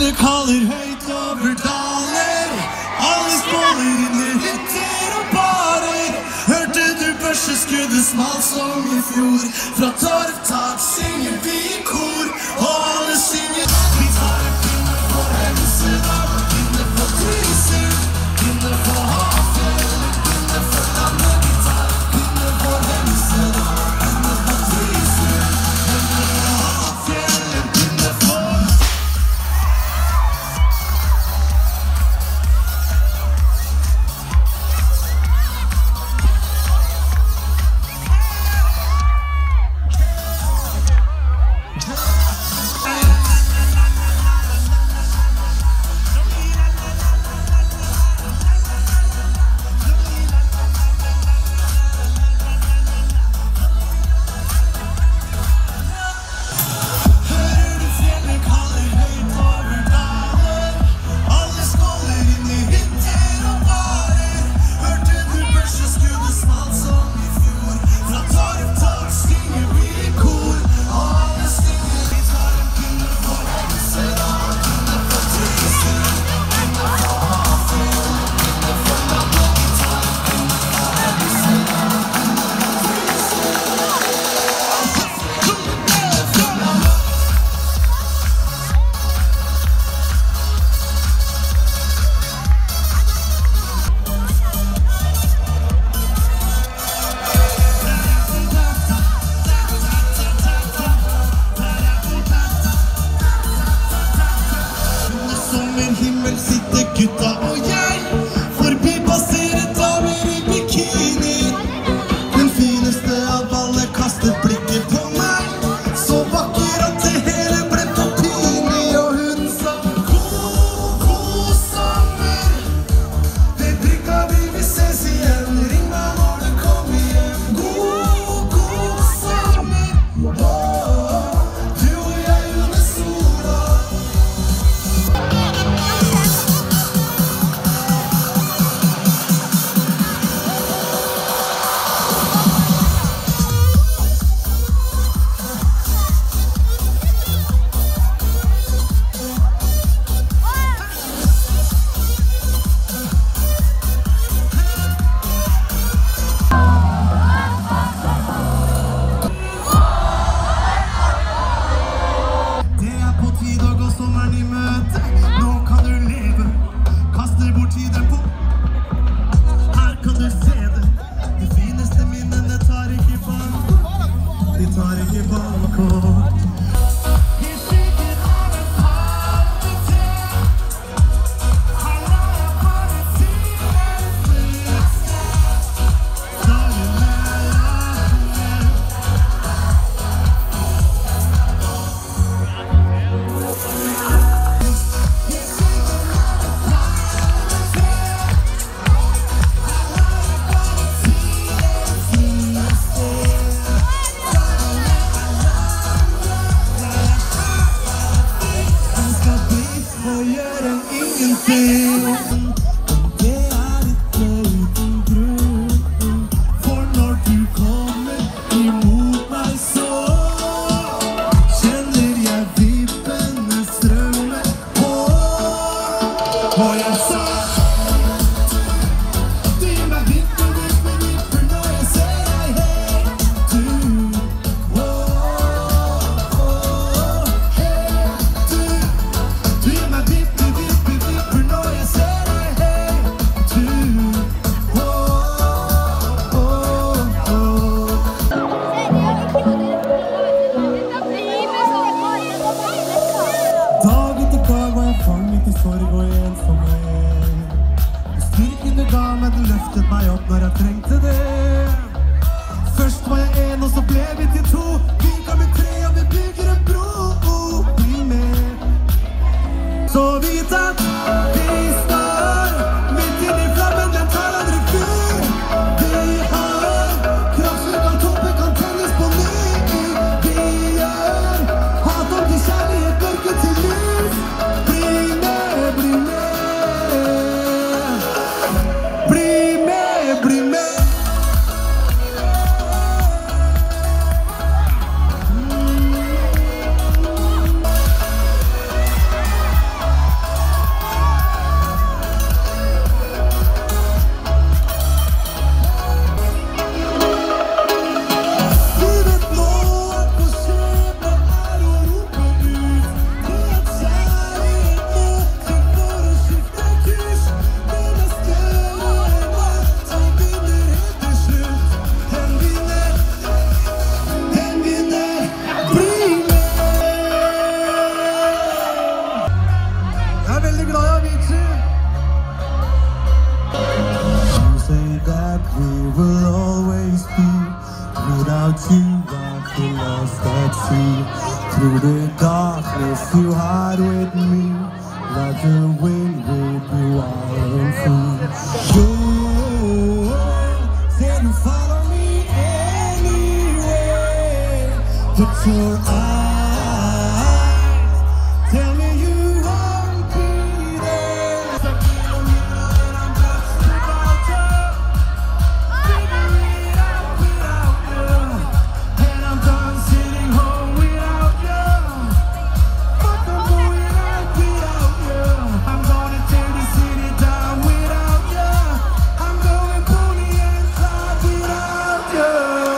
fjellet kaller høyt over daler. Alle skåler inn i hytter og barer. Hørte du børseskuddet smalt som i fjor? Fra torvtak synger vi i kor, og alle synger. Vi tar en pinne for Hemsedal, pinne for Trysil, pinne for Hafjell, pinne for landet. Vi tar en pinne for Hemsedal, pinne for Trysil, pinne for Hafjell, en pinne for gutta og jeg. Forbi passerer damer i bikini. Den fineste av alle kastet blikket på meg. Så vakker at det hele ble for pinlig. Og hun sa god, god sommer. Ved brygga vi vil ses igjen. Ring meg når du kommer hjem. God, god sommer. Du og jeg under sola. Sommeren i møte, nå kan du leve. Kaster bort tiden på. Her kan du se det. De fineste minnene tar ikke bank. De tar ikke bankkort. Sorg og ensomhet. Styrken du ga meg, den løftet meg opp når jeg trengte det. Først var jeg en, og så ble vi til to. Vi kan bli tre, og vi bygger en bro. Bli med. Så vit at vi står midt inn i flammen, den tar aldri fyr. Vi har kraft, slik at håpet kan tennes på ny. Vi gjør hat om til kjærlighet, mørket til lys. Bli med, bli med. Bli med, bli med. darkness you hide with me, like the wind will be wild and free. You said you follow me anyway. Put your eyes, tell me you won't be there. And I'm just about to figure it out without you. And I'm done sitting home without you. But I'm going out without you. I'm gonna tear the city down without you. I'm going pony and slide without you.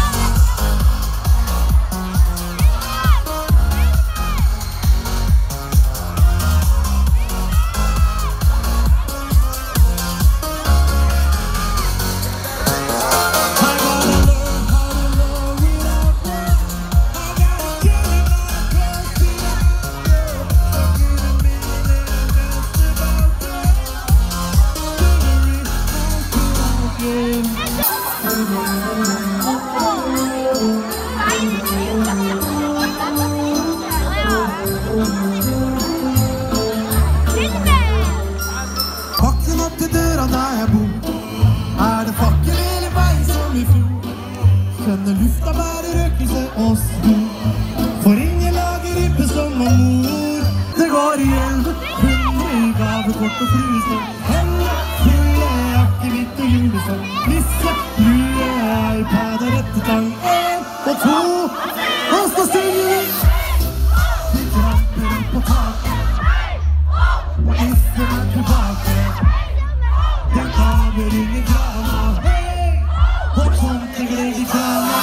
Våkne opp til døra der jeg bor. Det fakkel hele veien som i fjor. Skjønner lufta bærer røkelse og spor. For ingen lager ribbe som om mor. Det går i 1100 i gavekort og fluesår. Henne fulle akevitt og julesår. Nisse, lue, iPad og rettetang. 1 og 2, og så synger vi. Vi tramper på taket. Nissen er tilbake. Den gaver ingen krana. Hei! Og tomtegreg i krana.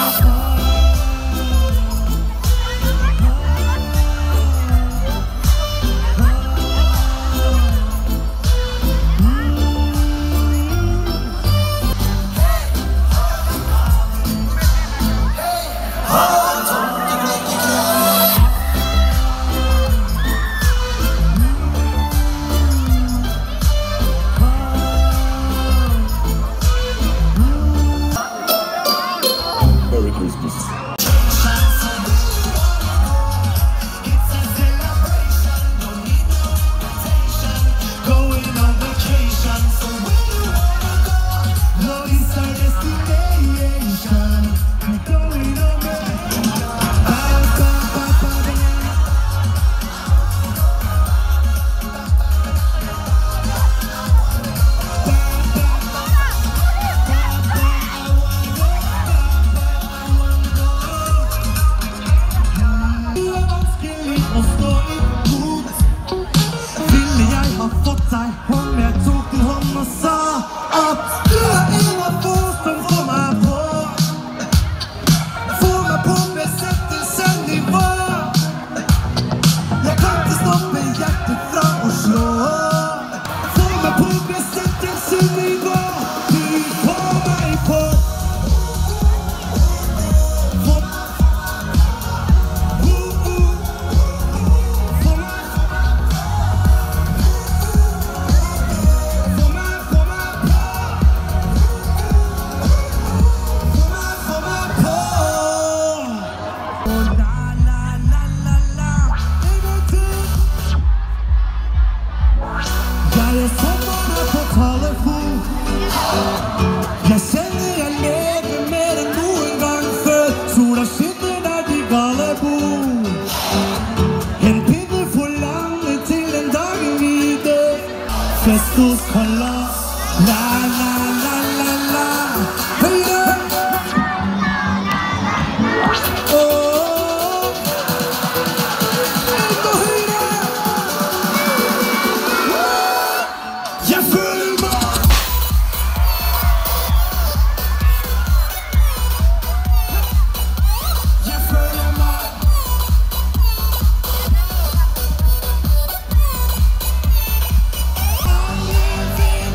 Merry Christmas. Going on vacation, so where you wanna go? No, it's our destination. We're going away. Det er vanskelig å stå imot. Ville jeg ha fått deg om jeg tok din hånd og sa at du er en av få som får meg på. Får meg på besettelse-nivå. Jeg kan ikke stoppe hjertet fra å slå. Får meg på besettelse-nivå. Du får meg på. Jeg er sommeren på telefon. Jeg kjenner jeg lever mer enn noen gang før. Sola skinner der de gale bor. En pinne for landet til den dagen vi dør. Fest hos kalas. La, la, la, la, la. Høyre! Enda høyre! Jeg føler meg. Jeg føler meg. Alle vet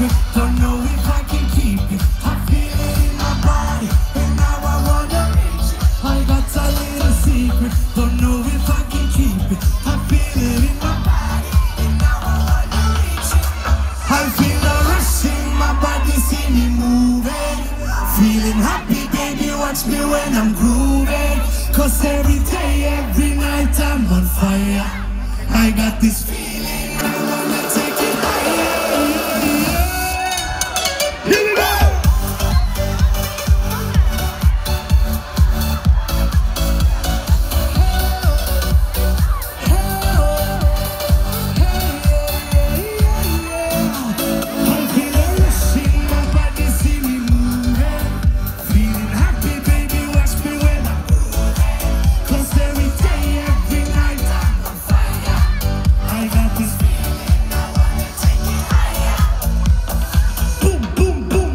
secret, don't know if I can keep it. I feel it in my body, and now I wanna reach it. I got a little secret, don't know if I can keep it. I feel it in my body, and now I wanna reach it. I feel the rush in my body, see me moving. Feeling happy, baby, watch me when I'm grooving. Cause every day, every night I'm on fire. I got this feeling, I wanna take it higher. Here we go! I feel the rush in my body, see me moving. Feeling happy, baby, watch me when I'm grooving. Cause every day, every night I'm on fire. I got this feeling, I wanna take it higher. Boom, boom, boom.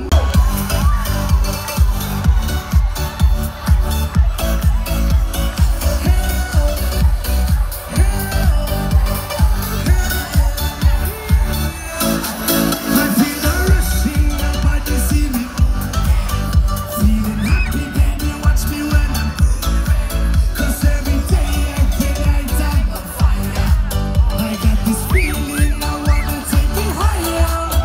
I feel the rush in my body, see me feeling happy, baby, watch me when I'm grooving. Cause every day, every night I'm on fire. I got this feeling, I wanna take it higher.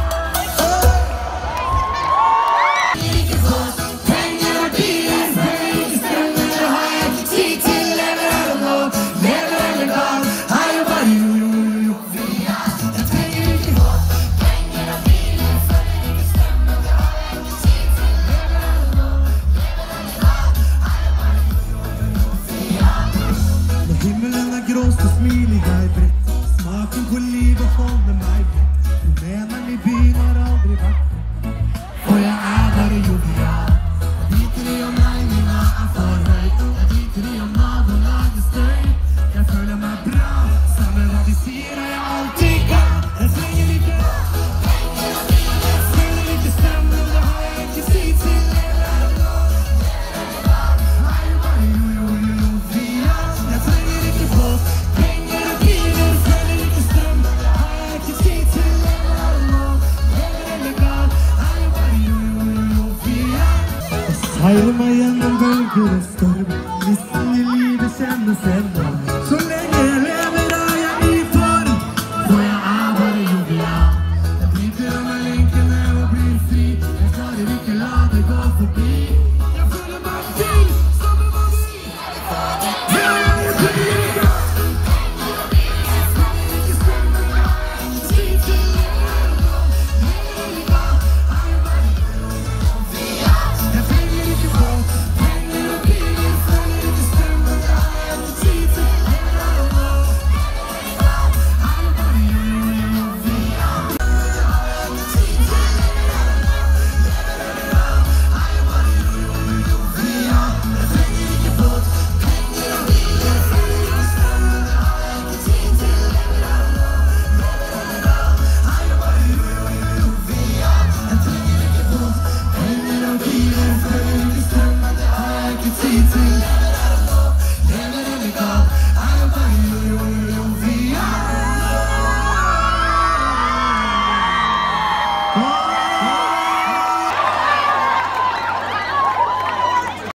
Pengarna blir för stämmer, har jag tid till lever eller låg, lever eller dag. Har jag bara jo. Jag tänker inte ihåg. Pengarna blir för mycket stämmer, har jag tid till lever eller låg, lever eller dag. Har jag bara jo. När himmelen är gråst och smiliga är brett, smaken på livet håller mig brett. Rumänen i byn har aldrig varit